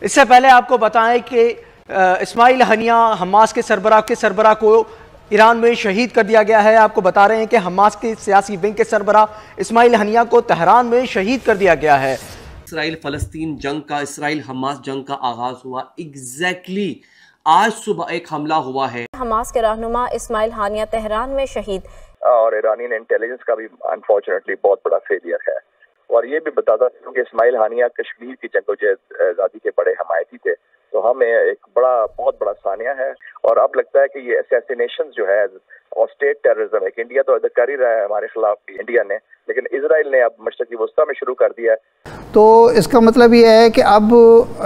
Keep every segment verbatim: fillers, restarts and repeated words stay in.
इससे पहले आपको बताएं कि इस्माइल हनिया हमास के सरबराह के सरबराह को ईरान में शहीद कर दिया गया है। आपको बता रहे हैं कि हमास के सियासी विंग के सरबराह इस्माइल हनिया को तेहरान में शहीद कर दिया गया है। इसराइल फलस्तीन जंग का, इसराइल हमास जंग का आगाज हुआ एग्जैक्टली आज सुबह एक हमला हुआ है। हमास के रहनुमा इस्माइल हानिया तेहरान में शहीद। और ईरानी इंटेलिजेंस का भी अनफॉर्चुनेटली बहुत बड़ा फेलियर है। और ये भी बताता हूँ कि इस्माइल हानिया कश्मीर की जंगोज़ादी के बड़े हमायती थे, तो हमें एक बड़ा बहुत बड़ा सानिया है। और अब लगता है कि ये असैसिनेशन जो है और स्टेट टेररिज्म, एक इंडिया तो कर ही रहा है हमारे खिलाफ भी इंडिया ने, लेकिन इजराइल ने अब मशरक़ी वस्ता में शुरू कर दिया है। तो इसका मतलब ये है कि अब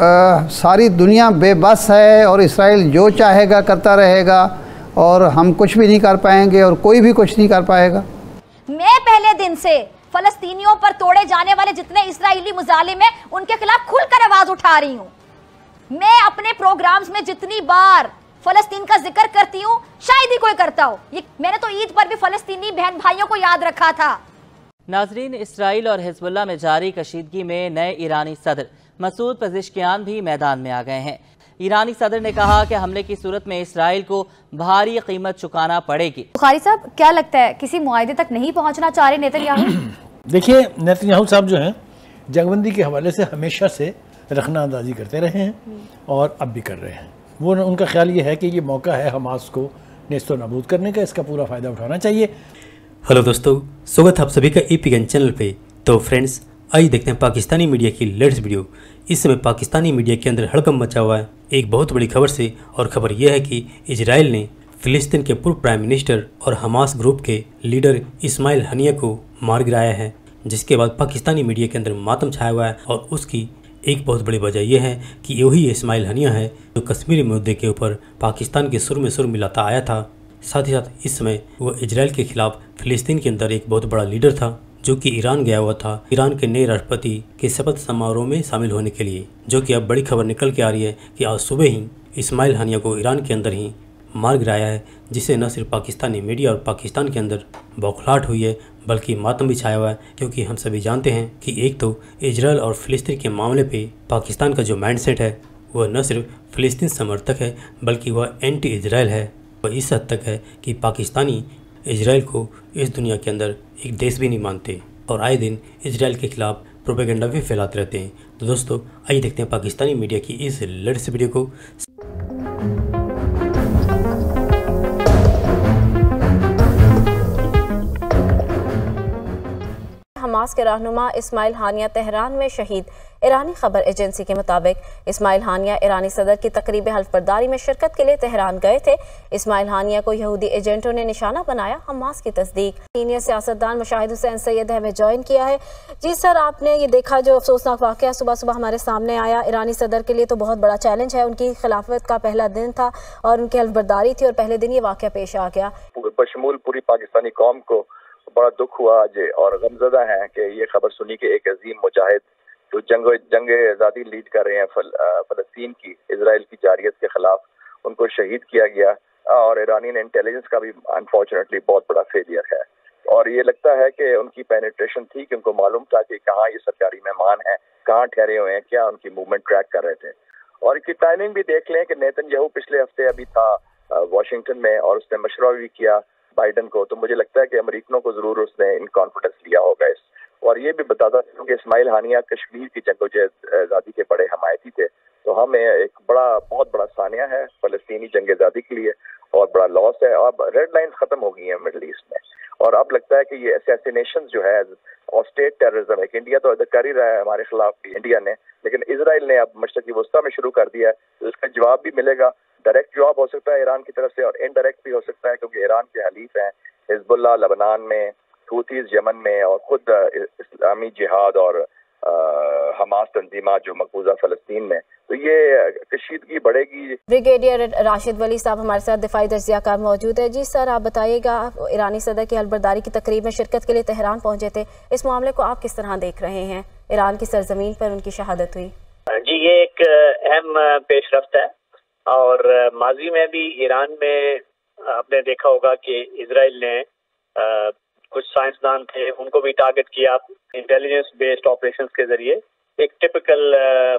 आ, सारी दुनिया बेबस है और इसराइल जो चाहेगा करता रहेगा और हम कुछ भी नहीं कर पाएंगे और कोई भी कुछ नहीं कर पाएगा। मैं पहले दिन से फलस्तीनियों पर तोड़े जाने वाले जितने इस्राएली मुजालिम हैं उनके खिलाफ खुलकर आवाज उठा रही हूँ। मैं अपने प्रोग्राम्स में जितनी बार फलस्तीन का जिक्र करती हूँ शायद ही कोई करता हो। ये मैंने तो ईद पर भी फलस्तीनी बहन भाइयों को याद रखा था। नाजरीन, इसराइल और हिजबुल्लाह में जारी कशीदगी में नए ईरानी सदर मसूद पेज़ेश्कियान भी मैदान में आ गए हैं। ईरानी सदर ने कहा कि हमले की सूरत में इसराइल को भारी कीमत चुकाना पड़ेगी। बुखारी साहब, क्या लगता है किसी मुआहदे तक नहीं पहुंचना चाह रहे नेतन्याहू? देखिए, नेतन्याहू साहब जो हैं जंगबंदी के हवाले से हमेशा से रखना अंदाजी करते रहे हैं और अब भी कर रहे हैं। वो उनका ख्याल ये है कि ये मौका है हमास को नेस्तो नाबूद करने का, इसका पूरा फ़ायदा उठाना चाहिए। हेलो दोस्तों, स्वागत है आप सभी का एपीगन चैनल पे। तो फ्रेंड्स, आइए देखते हैं पाकिस्तानी मीडिया की लेटेस्ट वीडियो। इस समय पाकिस्तानी मीडिया के अंदर हड़कंप मचा हुआ है एक बहुत बड़ी खबर से, और खबर यह है कि इजराइल ने फिलिस्तीन के पूर्व प्राइम मिनिस्टर और हमास ग्रुप के लीडर इस्माइल हनिया को मार गिराया है, जिसके बाद पाकिस्तानी मीडिया के अंदर मातम छाया हुआ है। और उसकी एक बहुत बड़ी वजह यह है कि वही इस्माइल हनिया है जो कश्मीरी मुद्दे के ऊपर पाकिस्तान के सुर में सुर मिलाता आया था। साथ ही साथ इस समय वह इजराइल के खिलाफ फिलिस्तीन के अंदर एक बहुत बड़ा लीडर था जो कि ईरान गया हुआ था ईरान के नए राष्ट्रपति के शपथ समारोह में शामिल होने के लिए। जो कि अब बड़ी खबर निकल के आ रही है कि आज सुबह ही इस्माइल हनिया को ईरान के अंदर ही मार गिराया है, जिससे न सिर्फ पाकिस्तानी मीडिया और पाकिस्तान के अंदर बौखलाहट हुई है बल्कि मातम भी छाया हुआ है। क्योंकि हम सभी जानते हैं कि एक तो इजराइल और फिलिस्तीन के मामले पे पाकिस्तान का जो माइंडसेट है वह न सिर्फ फिलिस्तीन समर्थक है बल्कि वह एंटी इजराइल है। वह इस हद तक है कि पाकिस्तानी इजराइल को इस दुनिया के अंदर एक देश भी नहीं मानते और आए दिन इजराइल के खिलाफ प्रोपेगेंडा भी फैलाते रहते हैं। तो दोस्तों, आइए देखते हैं पाकिस्तानी मीडिया की इस लेटेस्ट वीडियो को। हमास के रहनुमा इस्माइल हानिया तेहरान में शहीद। ईरानी खबर एजेंसी के मुताबिक इस्माइल हानिया ईरानी सदर की तकरीब हल्फ बर्दारी में शिरकत के लिए तेहरान गए थे। इस्माइल हानिया को यहूदी एजेंटों ने निशाना बनाया, हमास की तस्दीक। सीनियर सियासतदान मुशाहिद हुसैन सैयद हमें ज्वाइन किया है। जी सर, आपने ये देखा जो अफसोसनाक वाक़या सुबह सुबह हमारे सामने आया, ईरानी सदर के लिए तो बहुत बड़ा चैलेंज है। उनकी खिलाफत का पहला दिन था और उनकी हल्फ बर्दारी थी और पहले दिन ये वाक़या पेश आ गया। बशमूल पूरी पाकिस्तानी कौम को बड़ा दुख हुआ आज और गमजदा है कि ये खबर सुनी कि एक अजीम मुजाहिद जो जंग जंग आज़ादी लीड कर रहे हैं फल, फलस्तीन की इजराइल की जारियत के खिलाफ, उनको शहीद किया गया। और ईरानी इंटेलिजेंस का भी अनफॉर्चुनेटली बहुत बड़ा फेलियर है। और ये लगता है कि उनकी पेनिट्रेशन थी कि उनको मालूम था कि कहाँ ये सरकारी मेहमान हैं, कहाँ ठहरे हुए हैं, क्या उनकी मूवमेंट ट्रैक कर रहे थे। और इसकी टाइमिंग भी देख लें कि नेतन्याहू पिछले हफ्ते अभी था वाशिंगटन में और उसने मशवरा भी किया बाइडन को, तो मुझे लगता है कि अमेरिकनों को जरूर उसने इन कॉन्फिडेंस लिया होगा इस। और ये भी बताता हूँ कि इस्माइल हानिया कश्मीर की जंगोज़ादी के बड़े हमायती थे, तो हमें एक बड़ा बहुत बड़ा सानिया है फलस्तीनी जंग आज़ादी के लिए और बड़ा लॉस है। अब रेड लाइन खत्म हो गई है मिडल ईस्ट में और अब लगता है कि ये असैसिनेशन जो है और स्टेट टेररिज्म, एक इंडिया तो कर ही रहा है हमारे खिलाफ भी इंडिया ने, लेकिन इजराइल ने अब मशरक़ी वस्ता में शुरू कर दिया है, तो इसका जवाब भी मिलेगा। डायरेक्ट जवाब हो सकता है ईरान की तरफ से और इनडायरेक्ट भी हो सकता है, क्योंकि ईरान के हलीफ हैं हिजबुल्लाह लबनान में, हूतीज यमन में और खुद इस्लामी जिहाद और आ, हमास तंजीमात जो मकबूजा फलस्तीन में, तो ये कशीदगी बढ़ेगी। ब्रिगेडियर राशिद वली साहब हमारे साथ दिफाई तज्ज़ियाकार मौजूद है। जी सर, आप बताइएगा, ईरानी सदर की हल्फबर्दारी की तकरीब में शिरकत के लिए तेहरान पहुंचे थे, इस मामले को आप किस तरह देख रहे हैं? ईरान की सरजमीन पर उनकी शहादत हुई। जी, ये एक अहम पेशरफ्त है और माजी में भी ईरान में आपने देखा होगा कि इजराइल ने आ, कुछ साइंसदान थे उनको भी टारगेट किया इंटेलिजेंस बेस्ड ऑपरेशंस के जरिए। एक टिपिकल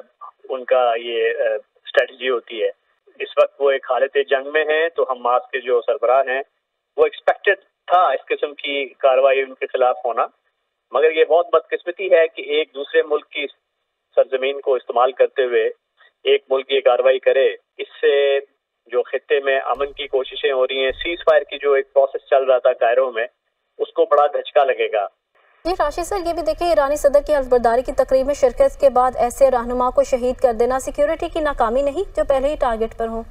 उनका ये स्ट्रेटजी होती है। इस वक्त वो एक हालत जंग में हैं, तो हमास के जो सरबराह हैं वो एक्सपेक्टेड था इस किस्म की कार्रवाई उनके खिलाफ होना, मगर ये बहुत बदकिस्मती है कि एक दूसरे मुल्क की सरजमीन को इस्तेमाल करते हुए एक मुल्क ये कार्रवाई करे। इससे जो खित्ते में अमन की कोशिशें हो रही हैं, सीज फायर की जो एक प्रोसेस चल रहा था कायरो में, उसको बड़ा धचका लगेगा। जी राशिद सर, ये भी देखिए ईरानी सदर की हल्फबरदारी की तकरीब में शिरकत के बाद ऐसे रहनुमा को शहीद कर देना सिक्योरिटी की नाकामी नहीं जो पहले ही टारगेट पर हो?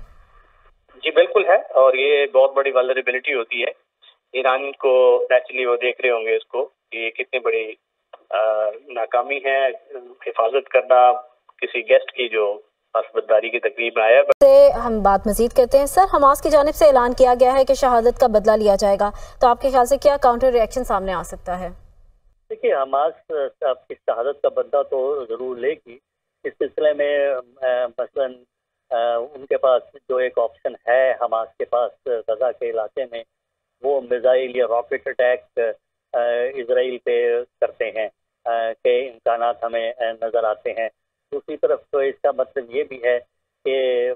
जी बिल्कुल है, और ये बहुत बड़ी वल्नरेबिलिटी होती है। ईरान को नेचुरली वो देख रहे होंगे इसको कि ये कितनी बड़ी आ, नाकामी है हिफाजत करना किसी गेस्ट की जो हल्फबरदारी की तकरीब में आया। से हम बात मजीद करते हैं। सर, हमास की जानिब से ऐलान किया गया है कि शहादत का बदला लिया जाएगा, तो आपके ख्याल से क्या काउंटर रिएक्शन सामने आ सकता है? देखिए, हमास आपकी शहादत का बदला तो जरूर लेगी। इस सिलसिले में मसलन उनके पास जो एक ऑप्शन है हमास के पास गजा के इलाके में, वो मिसाइल या रॉकेट अटैक इजराइल पे करते हैं के इम्कानात हमें नज़र आते हैं। दूसरी तरफ तो इसका मतलब ये भी है कि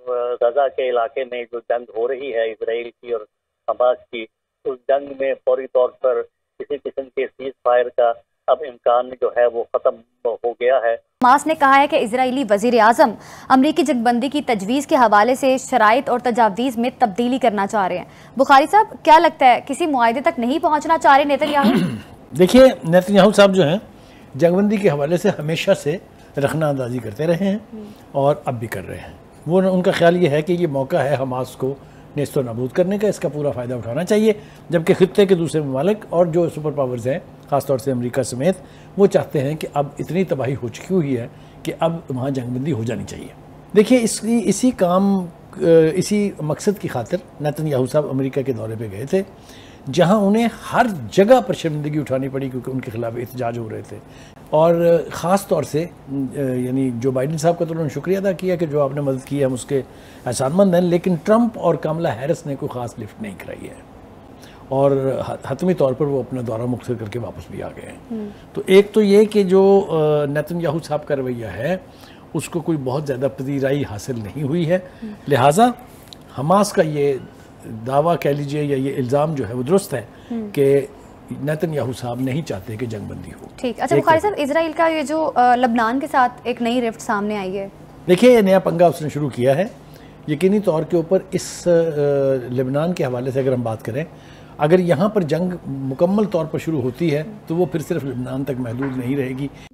गजा के इलाके में जो जंग हो रही है इजराइल की और हमास की, उस जंग में फौरी तौर पर किसी किस्म के सीज फायर का अब इम्कान जो है वो ख़त्म हो गया है। हमास ने कहा है कि इजरायली वजीर आज़म अमरीकी जंगबंदी की तजवीज़ के हवाले से शराइत और तजावीज़ में तब्दीली करना चाह रहे हैं। बुखारी साहब, क्या लगता है किसी मुआहदे तक नहीं पहुँचना चाह रहे नेतन्याहू? देखिए, नेतन्याहू साहब जो हैं जंगबंदी के हवाले से हमेशा से रखना अंदाजी करते रहे हैं और अब भी कर रहे हैं। वो उनका ख्याल ये है कि ये मौका है हमास को नेस्तो नाबूद करने का, इसका पूरा फ़ायदा उठाना चाहिए। जबकि खित्ते के दूसरे ममालिक और जो सुपर पावर्स हैं, ख़ासतौर से अमेरिका समेत, वो चाहते हैं कि अब इतनी तबाही हो चुकी हुई है कि अब वहाँ जंगबंदी हो जानी चाहिए। देखिए, इसी इसी काम इसी मकसद की खातिर नेतन्याहू साहब अमेरिका के दौरे पे गए थे, जहाँ उन्हें हर जगह पर शर्मिंदगी उठानी पड़ी क्योंकि उनके खिलाफ एहतजाज हो रहे थे। और ख़ास तौर से यानी जो बाइडन साहब का तो उन्होंने शुक्रिया अदा किया कि जो आपने मदद की है हम उसके एहसानमंद हैं, लेकिन ट्रंप और कमला हैरिस ने कोई ख़ास लिफ्ट नहीं कराई है और हतमी तौर पर वो अपना दौरा मुख्तर करके वापस भी आ गए हैं। तो एक तो ये कि जो नेतन्याहू साहब का रवैया है उसको कोई बहुत ज़्यादा पजीराई हासिल नहीं हुई है, लिहाजा हमास का ये दावा कह लीजिए या ये इल्ज़ाम जो है वो दुरुस्त है कि नेतन्याहू साहब नहीं चाहते कि जंगबंदी हो। ठीक। अच्छा बुखारी साहब, इजराइल का ये जो लबनान के साथ एक नई रिफ्ट सामने आई है, देखिए ये नया पंगा उसने शुरू किया है। यकीनी तौर के ऊपर इस लेबनान के हवाले से अगर हम बात करें, अगर यहाँ पर जंग मुकम्मल तौर पर शुरू होती है तो वो फिर सिर्फ लेबनान तक महदूद नहीं रहेगी।